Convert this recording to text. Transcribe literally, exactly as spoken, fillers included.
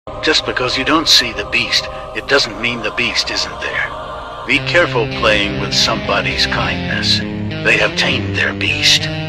Just because you don't see the beast, it doesn't mean the beast isn't there. Be careful playing with somebody's kindness. They have tamed their beast.